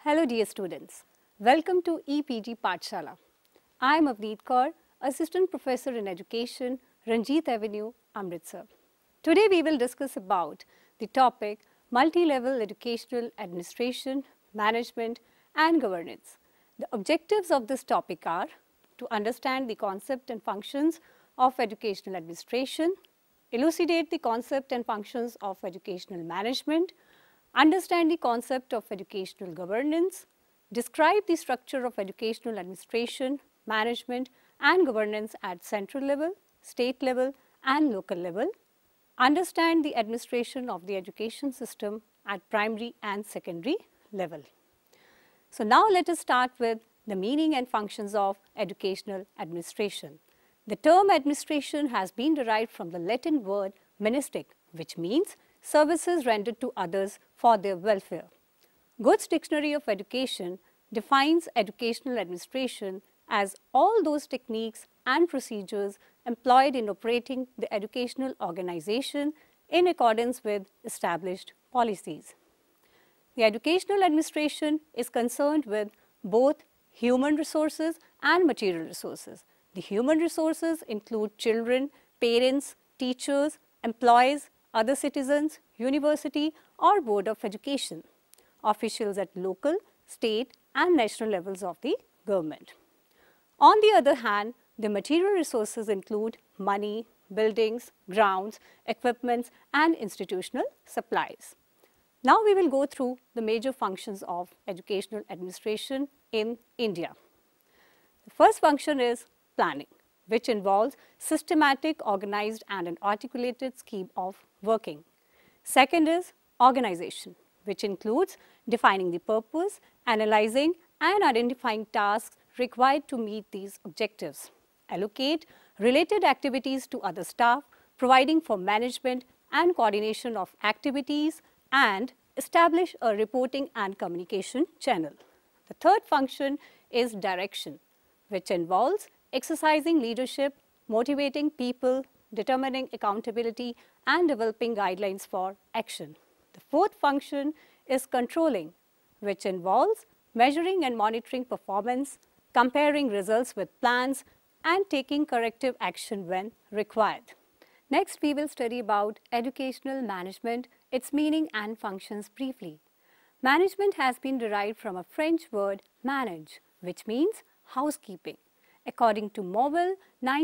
Hello dear students, welcome to EPG Pathshala. I am Avneet Kaur, Assistant Professor in Education, Ranjit Avenue, Amritsar. Today we will discuss about the topic Multi-Level Educational Administration, Management and Governance. The objectives of this topic are to understand the concept and functions of educational administration, elucidate the concept and functions of educational management, understand the concept of educational governance, describe the structure of educational administration, management and governance at central level, state level and local level, understand the administration of the education system at primary and secondary level. So now let us start with the meaning and functions of educational administration. The term administration has been derived from the Latin word ministik, which means services rendered to others for their welfare. Goods Dictionary of Education defines educational administration as all those techniques and procedures employed in operating the educational organization in accordance with established policies. The educational administration is concerned with both human resources and material resources. The human resources include children, parents, teachers, employees, other citizens, university or board of education, officials at local, state and national levels of the government. On the other hand, the material resources include money, buildings, grounds, equipments and institutional supplies. Now we will go through the major functions of educational administration in India. The first function is planning, which involves systematic, organized and an articulated scheme of working. Second is organization, which includes defining the purpose, analyzing and identifying tasks required to meet these objectives. Allocate related activities to other staff, providing for management and coordination of activities and establish a reporting and communication channel. The third function is direction, which involves exercising leadership, motivating people, determining accountability and developing guidelines for action. The fourth function is controlling, which involves measuring and monitoring performance, comparing results with plans and taking corrective action when required. Next, we will study about educational management, its meaning and functions briefly. Management has been derived from a French word manage, which means housekeeping. According to Morville,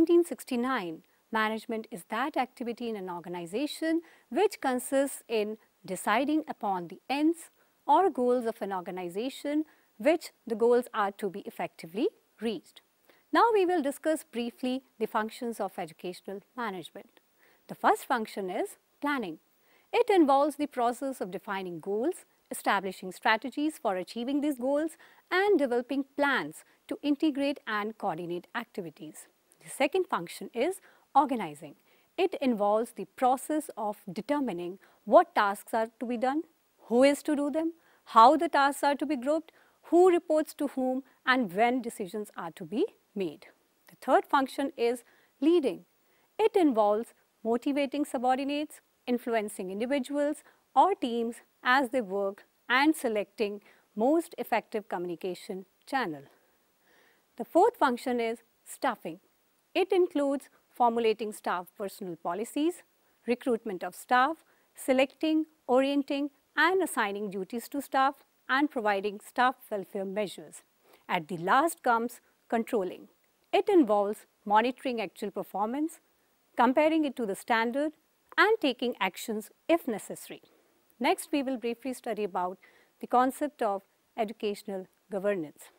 1969, management is that activity in an organization which consists in deciding upon the ends or goals of an organization which the goals are to be effectively reached. Now we will discuss briefly the functions of educational management. The first function is planning. It involves the process of defining goals, establishing strategies for achieving these goals and developing plans to integrate and coordinate activities. The second function is organizing. It involves the process of determining what tasks are to be done, who is to do them, how the tasks are to be grouped, who reports to whom and when decisions are to be made. The third function is leading. It involves motivating subordinates, influencing individuals or teams as they work and selecting most effective communication channel. The fourth function is staffing. It includes formulating staff personnel policies, recruitment of staff, selecting, orienting and assigning duties to staff and providing staff welfare measures. At the last comes controlling. It involves monitoring actual performance, comparing it to the standard and taking actions if necessary. Next, we will briefly study about the concept of educational governance.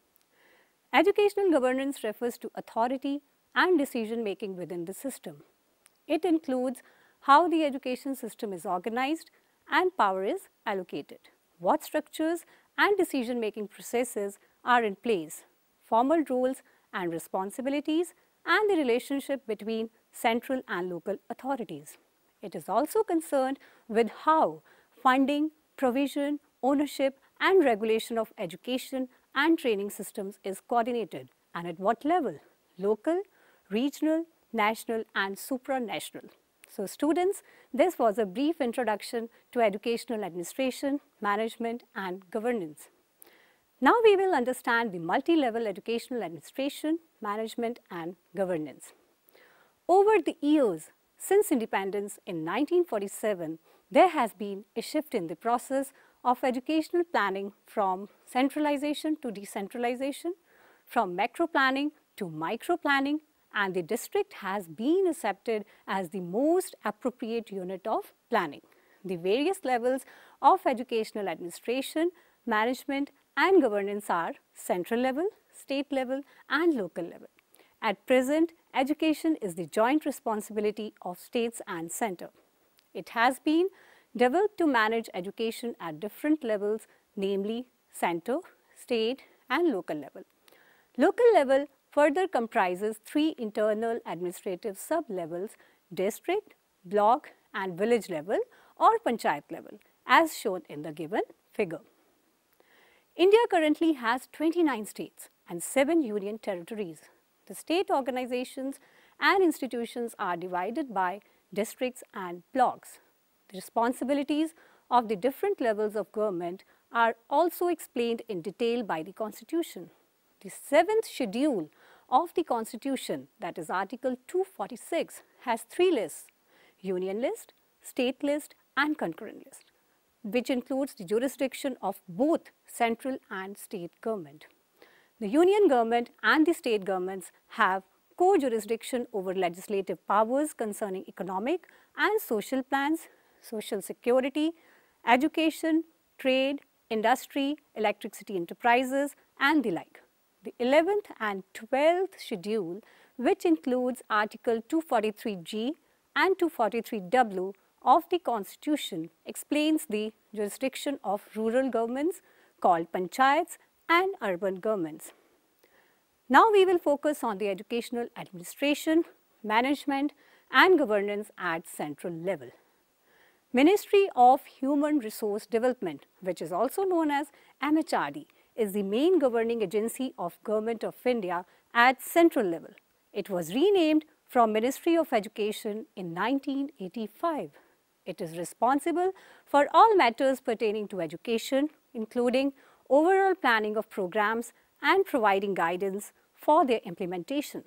Educational governance refers to authority and decision making within the system. It includes how the education system is organized and power is allocated, what structures and decision making processes are in place, formal roles and responsibilities and the relationship between central and local authorities. It is also concerned with how funding, provision, ownership and regulation of education and training systems is coordinated and at what level, local, regional, national and supranational. So students, this was a brief introduction to educational administration, management and governance. Now we will understand the multi-level educational administration, management and governance. Over the years, since independence in 1947, there has been a shift in the process of educational planning from centralization to decentralization, from macro planning to micro planning, and the district has been accepted as the most appropriate unit of planning. The various levels of educational administration, management and governance are central level, state level and local level. At present, education is the joint responsibility of states and center. It has been developed to manage education at different levels, namely center, state and local level. Local level further comprises three internal administrative sub-levels: district, block and village level or panchayat level, as shown in the given figure. India currently has 29 states and 7 union territories. The state organizations and institutions are divided by districts and blocks. The responsibilities of the different levels of government are also explained in detail by the Constitution. The 7th schedule of the Constitution, that is Article 246, has 3 lists: union list, state list and concurrent list, which includes the jurisdiction of both central and state government. The union government and the state governments have co-jurisdiction over legislative powers concerning economic and social plans, social security, education, trade, industry, electricity enterprises and the like. The 11th and 12th schedule, which includes Article 243G and 243W of the Constitution, explains the jurisdiction of rural governments called panchayats and urban governments. Now we will focus on the educational administration, management and governance at central level. Ministry of Human Resource Development, which is also known as MHRD, is the main governing agency of Government of India at central level. It was renamed from Ministry of Education in 1985. It is responsible for all matters pertaining to education, including overall planning of programs and providing guidance for their implementation.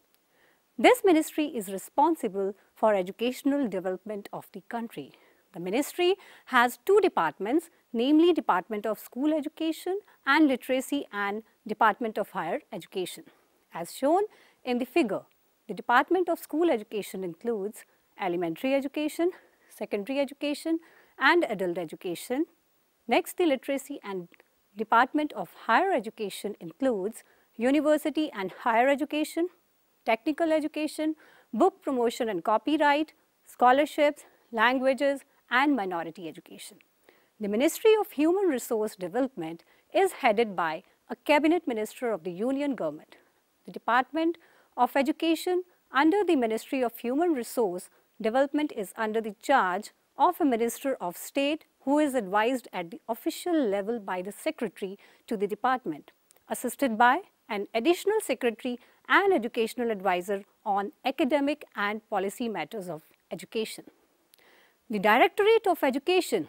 This ministry is responsible for educational development of the country. The ministry has 2 departments, namely Department of School Education and Literacy and Department of Higher Education. As shown in the figure, the Department of School Education includes elementary education, secondary education and adult education. Next, the Literacy and Department of Higher Education includes university and higher education, technical education, book promotion and copyright, scholarships, languages and minority education. The Ministry of Human Resource Development is headed by a cabinet minister of the Union Government. The Department of Education under the Ministry of Human Resource Development is under the charge of a Minister of State who is advised at the official level by the Secretary to the department, assisted by an additional Secretary and Educational Advisor on academic and policy matters of education. The Directorate of Education,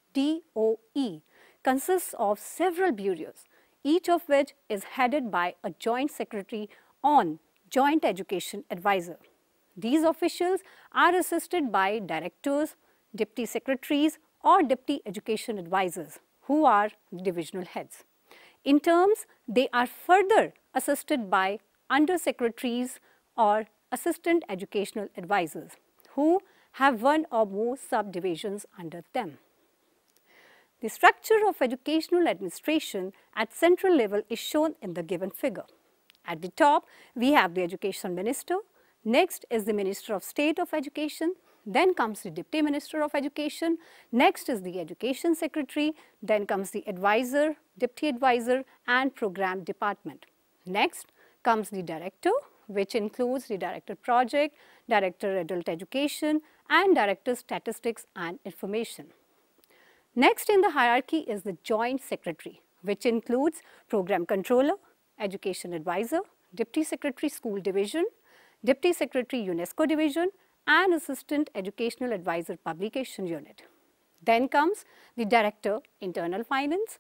DOE, consists of several bureaus, each of which is headed by a Joint Secretary on Joint Education Advisor. These officials are assisted by directors, deputy secretaries or deputy education advisors, who are divisional heads. In terms, they are further assisted by under-secretaries or assistant educational advisors, who have 1 or more subdivisions under them. The structure of educational administration at central level is shown in the given figure. At the top, we have the Education Minister. Next is the Minister of State of Education. Then comes the Deputy Minister of Education. Next is the Education Secretary. Then comes the Advisor, Deputy Advisor and Program Department. Next comes the Director, which includes the Director Project, Director Adult Education and Director Statistics and Information. Next in the hierarchy is the Joint Secretary, which includes Program Controller, Education Advisor, Deputy Secretary School Division, Deputy Secretary UNESCO Division and Assistant Educational Advisor Publication Unit. Then comes the Director Internal Finance.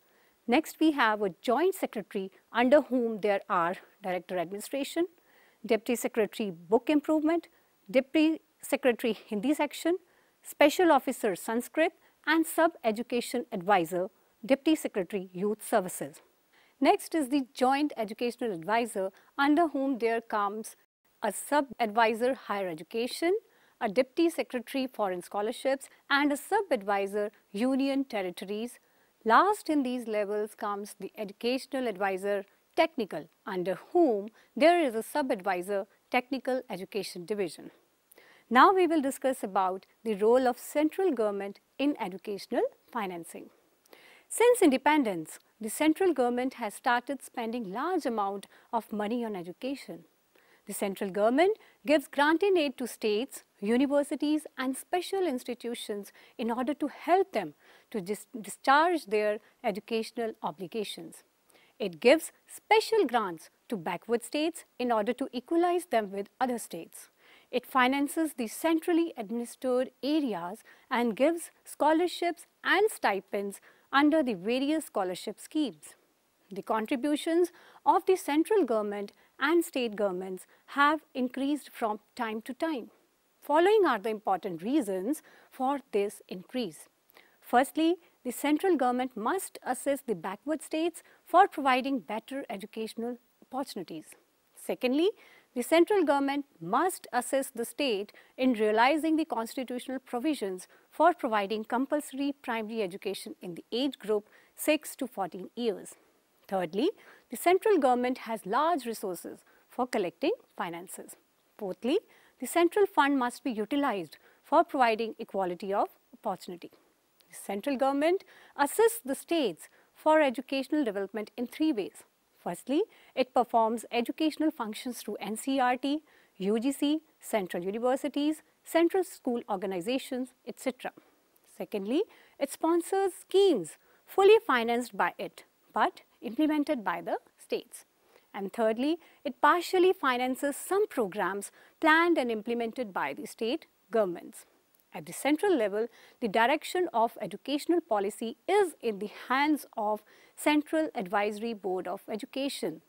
Next, we have a joint secretary under whom there are Director Administration, Deputy Secretary Book Improvement, Deputy Secretary Hindi Section, Special Officer Sanskrit, and Sub-Education Advisor, Deputy Secretary Youth Services. Next is the Joint Educational Advisor, under whom there comes a Sub-Advisor Higher Education, a Deputy Secretary Foreign Scholarships, and a Sub-Advisor Union Territories. Last in these levels comes the Educational Advisor Technical, under whom there is a Sub-Advisor Technical Education Division. Now we will discuss about the role of central government in educational financing. Since independence, the central government has started spending large amount of money on education. The central government gives granting aid to states, universities and special institutions in order to help them to discharge their educational obligations. It gives special grants to backward states in order to equalize them with other states. It finances the centrally administered areas and gives scholarships and stipends under the various scholarship schemes. The contributions of the central government and state governments have increased from time to time. Following are the important reasons for this increase. Firstly, the central government must assist the backward states for providing better educational opportunities. Secondly, the central government must assist the state in realizing the constitutional provisions for providing compulsory primary education in the age group 6 to 14 years. Thirdly, the central government has large resources for collecting finances. Fourthly, the central fund must be utilized for providing equality of opportunity. The central government assists the states for educational development in three ways. Firstly, it performs educational functions through NCERT, UGC, central universities, central school organizations, etc. Secondly, it sponsors schemes fully financed by it but implemented by the states. And thirdly, it partially finances some programs planned and implemented by the state governments. At the central level, the direction of educational policy is in the hands of Central Advisory Board of Education,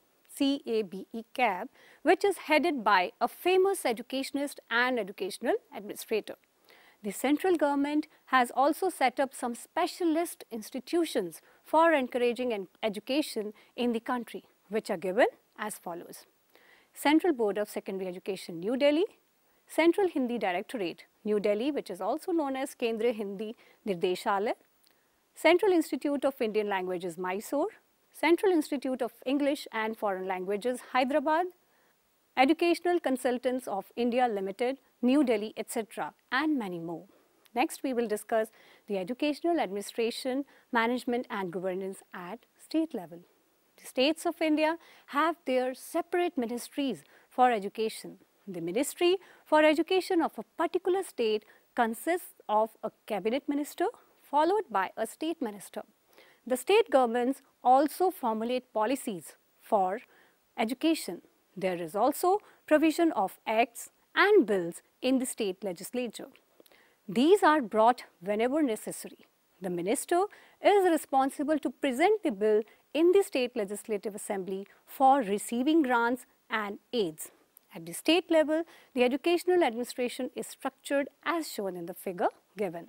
CABE, which is headed by a famous educationist and educational administrator. The central government has also set up some specialist institutions for encouraging education in the country, which are given as follows: Central Board of Secondary Education, New Delhi; Central Hindi Directorate, New Delhi, which is also known as Kendriya Hindi Nirdeshalaya; Central Institute of Indian Languages, Mysore; Central Institute of English and Foreign Languages, Hyderabad; Educational Consultants of India Limited, New Delhi, etc., and many more. Next, we will discuss the educational administration, management and governance at state level. The states of India have their separate ministries for education. The Ministry for Education of a particular state consists of a cabinet minister followed by a state minister. The state governments also formulate policies for education. There is also provision of acts and bills in the state legislature. These are brought whenever necessary. The minister is responsible to present the bill in the state legislative assembly for receiving grants and aids. At the state level, the educational administration is structured as shown in the figure given.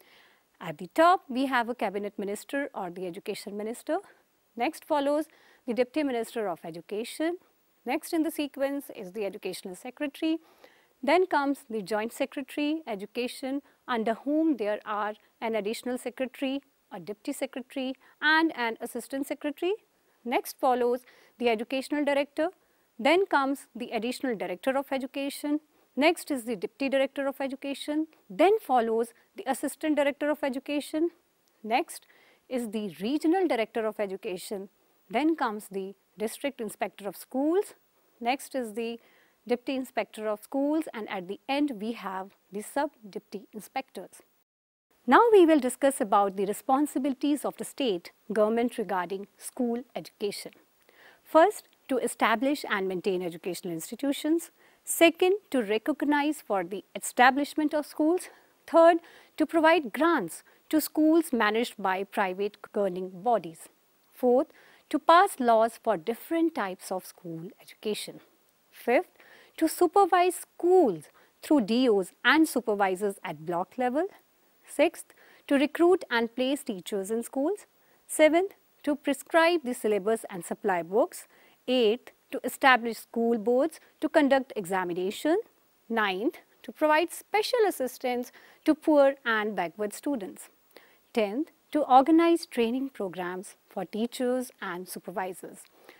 At the top, we have a cabinet minister or the education minister. Next follows the deputy minister of education. Next in the sequence is the educational secretary. Then comes the joint secretary, education, under whom there are an additional secretary, a deputy secretary and an assistant secretary. Next follows the educational director. Then comes the additional director of education. Next is the deputy director of education. Then follows the assistant director of education. Next is the regional director of education. Then comes the district inspector of schools. Next is the deputy inspector of schools, and at the end we have the sub-deputy inspectors. Now we will discuss about the responsibilities of the state government regarding school education. First, to establish and maintain educational institutions. Second, to recognize for the establishment of schools. Third, to provide grants to schools managed by private governing bodies. Fourth, to pass laws for different types of school education. Fifth, to supervise schools through DOs and supervisors at block level. Sixth, to recruit and place teachers in schools. Seventh, to prescribe the syllabus and supply books. Eighth, to establish school boards to conduct examination. Ninth, to provide special assistance to poor and backward students. 10th, to organize training programs for teachers and supervisors.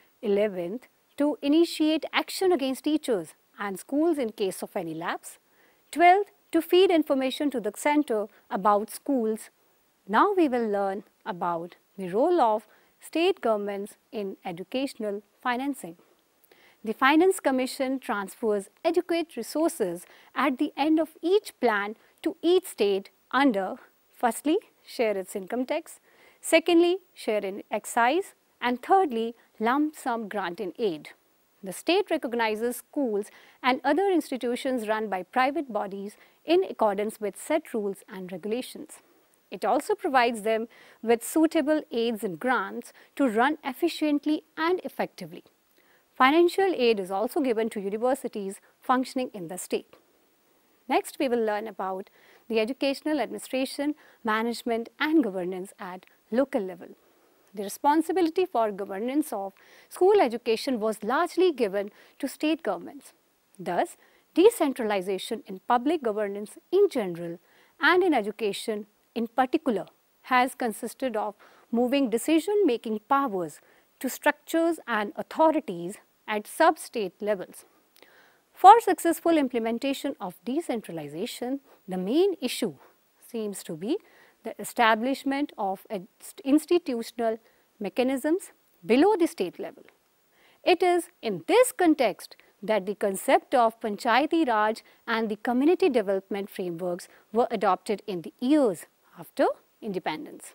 11th, to initiate action against teachers and schools in case of any lapse. 12th, to feed information to the center about schools. Now we will learn about the role of state governments in educational financing. The Finance Commission transfers adequate resources at the end of each plan to each state under, firstly, share its income tax, secondly, share in excise, and thirdly, lump sum grant in aid. The state recognizes schools and other institutions run by private bodies in accordance with set rules and regulations. It also provides them with suitable aids and grants to run efficiently and effectively. Financial aid is also given to universities functioning in the state. Next, we will learn about the educational administration, management and governance at local level. The responsibility for governance of school education was largely given to state governments. Thus, decentralization in public governance in general and in education in particular has consisted of moving decision-making powers to structures and authorities at sub-state levels. For successful implementation of decentralization, the main issue seems to be the establishment of institutional mechanisms below the state level. It is in this context that the concept of Panchayati Raj and the community development frameworks were adopted in the years after independence.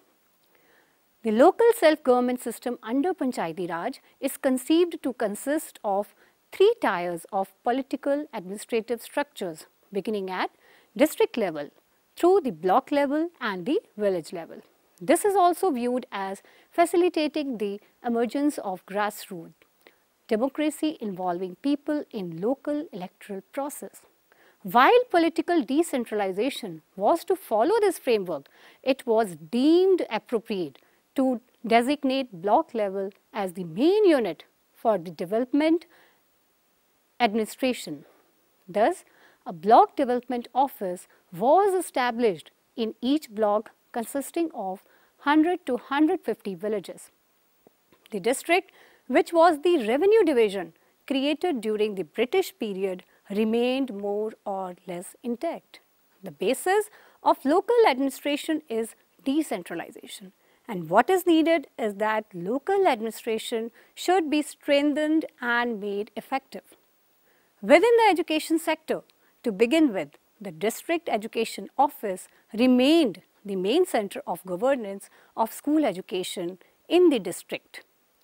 The local self-government system under Panchayati Raj is conceived to consist of 3 tiers of political administrative structures beginning at district level through the block level and the village level. This is also viewed as facilitating the emergence of grassroots democracy involving people in local electoral process. While political decentralization was to follow this framework, it was deemed appropriate to designate block level as the main unit for the development administration. Thus, a block development office was established in each block consisting of 100 to 150 villages. The district, which was the revenue division created during the British period, remained more or less intact. The basis of local administration is decentralization, and what is needed is that local administration should be strengthened and made effective. Within the education sector, to begin with, the district education office remained the main center of governance of school education in the district.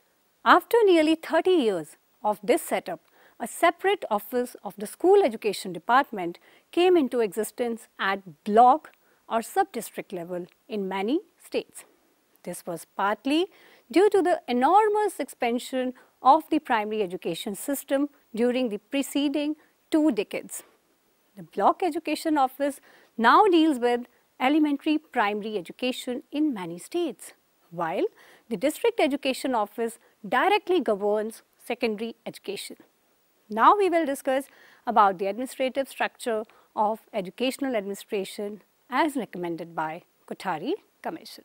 After nearly 30 years of this setup, a separate office of the school education department came into existence at block or sub-district level in many states. This was partly due to the enormous expansion of the primary education system during the preceding 2 decades. The block education office now deals with elementary primary education in many states, while the district education office directly governs secondary education. Now we will discuss about the administrative structure of educational administration as recommended by Kothari Commission.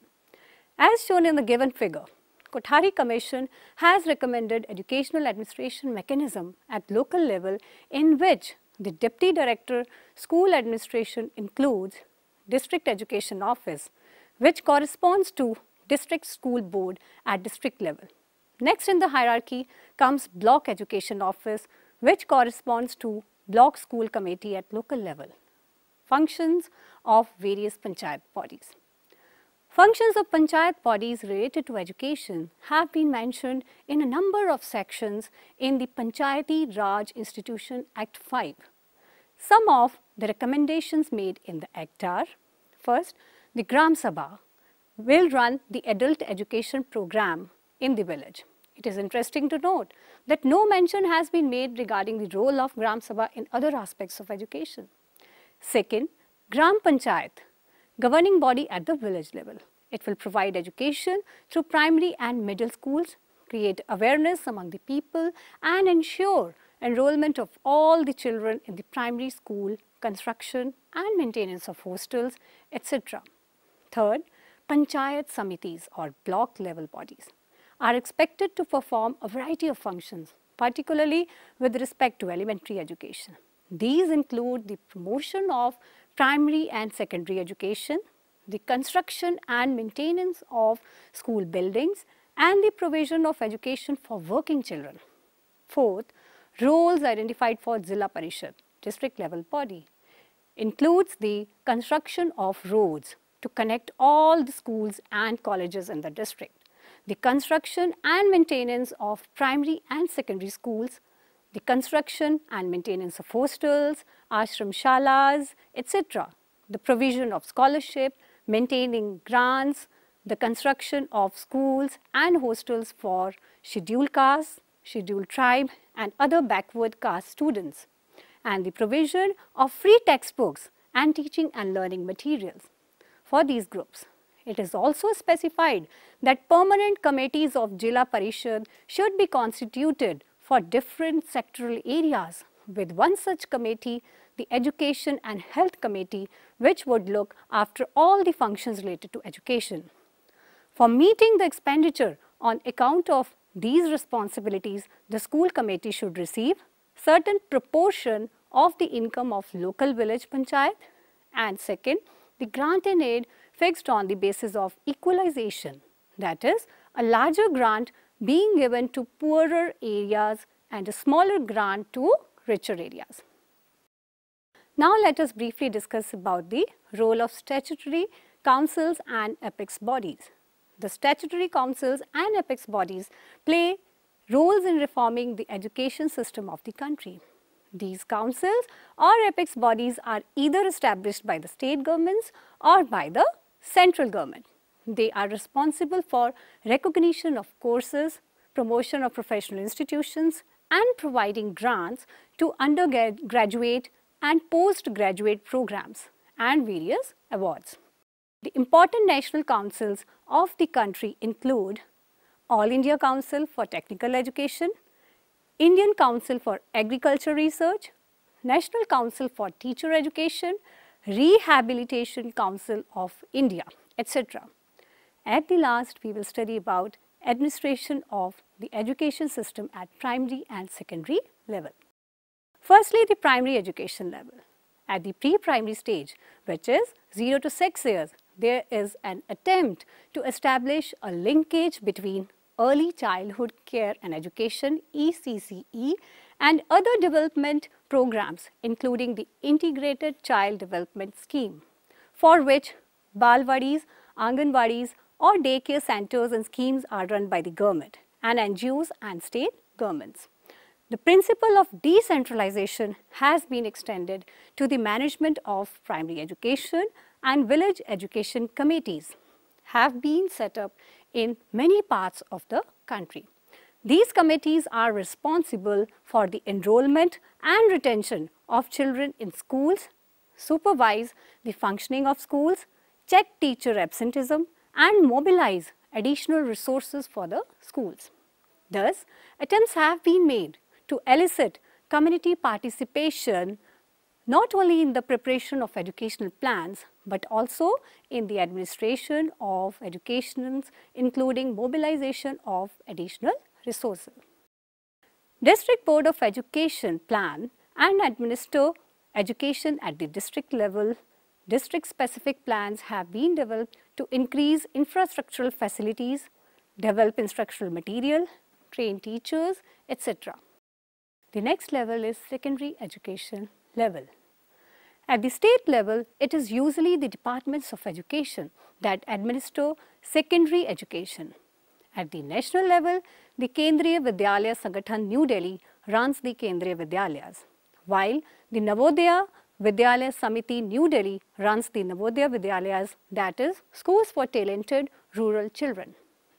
As shown in the given figure, Kothari Commission has recommended educational administration mechanism at local level in which the Deputy Director School Administration includes District Education Office, which corresponds to District School Board at district level. Next in the hierarchy comes Block Education Office, which corresponds to Block School Committee at local level. Functions of various Panchayat bodies. Functions of Panchayat bodies related to education have been mentioned in a number of sections in the Panchayati Raj Institution Act 5. Some of the recommendations made in the Act are: first, the Gram Sabha will run the adult education program in the village. It is interesting to note that no mention has been made regarding the role of Gram Sabha in other aspects of education. Second, Gram Panchayat, governing body at the village level. It will provide education through primary and middle schools, create awareness among the people, and ensure enrollment of all the children in the primary school, construction and maintenance of hostels, etc. Third, Panchayat Samitis or block level bodies are expected to perform a variety of functions, particularly with respect to elementary education. These include the promotion of primary and secondary education, the construction and maintenance of school buildings, and the provision of education for working children. Fourth, roles identified for Zilla Parishad, district level body, includes the construction of roads to connect all the schools and colleges in the district, the construction and maintenance of primary and secondary schools, the construction and maintenance of hostels, ashram shalas, etc., the provision of scholarship, maintaining grants, the construction of schools and hostels for scheduled castes, scheduled tribe and other backward caste students, and the provision of free textbooks and teaching and learning materials for these groups. It is also specified that permanent committees of Jilla Parishad should be constituted for different sectoral areas, with one such committee, the Education and Health Committee, which would look after all the functions related to education. For meeting the expenditure on account of these responsibilities, the school committee should receive certain proportion of the income of local village panchayat, and second, the grant and aid fixed on the basis of equalization, that is, a larger grant being given to poorer areas and a smaller grant to richer areas. Now let us briefly discuss about the role of statutory councils and apex bodies. The statutory councils and apex bodies play roles in reforming the education system of the country. These councils or apex bodies are either established by the state governments or by the central government. They are responsible for recognition of courses, promotion of professional institutions, and providing grants to undergraduate and postgraduate programs and various awards. The important national councils of the country include All India Council for Technical Education, Indian Council for Agriculture Research, National Council for Teacher Education, Rehabilitation Council of India, etc. At the last, we will study about administration of the education system at primary and secondary level. Firstly, the primary education level. At the pre-primary stage, which is 0 to 6 years, there is an attempt to establish a linkage between Early Childhood Care and Education (ECCE) and other development programs, including the Integrated Child Development Scheme, for which Balwadis, Anganwadis or daycare centers and schemes are run by the government and NGOs and state governments. The principle of decentralization has been extended to the management of primary education, and village education committees have been set up in many parts of the country. These committees are responsible for the enrollment and retention of children in schools, supervise the functioning of schools, check teacher absenteeism, and mobilize additional resources for the schools. Thus, attempts have been made to elicit community participation not only in the preparation of educational plans, but also in the administration of education, including mobilization of additional resources. District Board of Education plan and administer education at the district level. District specific plans have been developed to increase infrastructural facilities, develop instructional material, train teachers, etc. The next level is secondary education level. At the state level, it is usually the departments of education that administer secondary education. At the national level, the Kendriya Vidyalaya Sangathan New Delhi runs the Kendriya Vidyalayas, while the Navodaya Vidyalaya Samiti New Delhi runs the Navodaya Vidyalayas, that is, schools for talented rural children.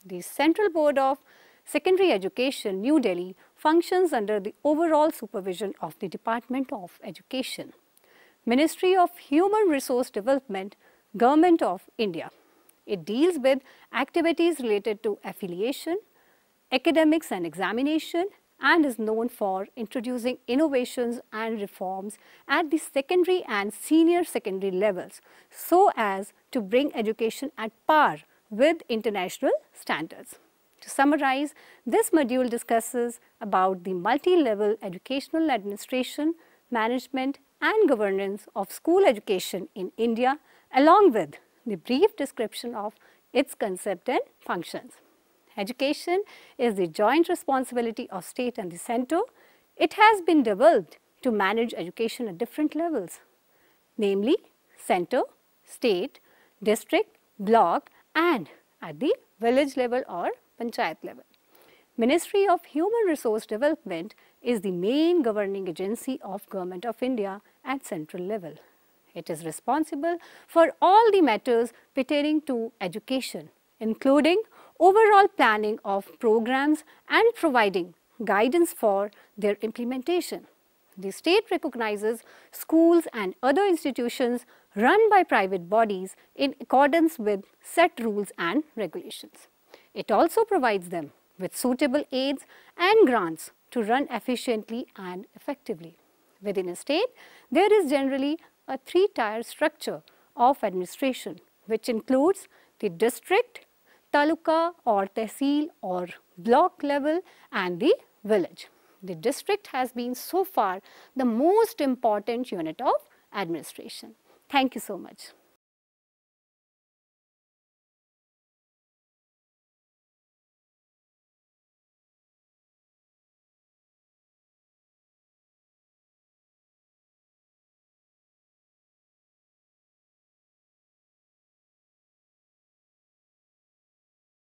The Central Board of Secondary Education, New Delhi, functions under the overall supervision of the Department of Education. Ministry of Human Resource Development, Government of India. It deals with activities related to affiliation, academics and examination, and is known for introducing innovations and reforms at the secondary and senior secondary levels so as to bring education at par with international standards. To summarize, this module discusses about the multi-level educational administration, management and governance of school education in India, along with the brief description of its concept and functions. Education is the joint responsibility of state and the center. It has been developed to manage education at different levels, namely center, state, district, block and at the village level or panchayat level. Ministry of Human Resource Development is the main governing agency of Government of India at central level. It is responsible for all the matters pertaining to education, including overall planning of programs and providing guidance for their implementation. The state recognizes schools and other institutions run by private bodies in accordance with set rules and regulations. It also provides them with suitable aids and grants to run efficiently and effectively. Within a state, there is generally a three-tier structure of administration, which includes the district, taluka or tehsil or block level and the village. The district has been so far the most important unit of administration. Thank you so much.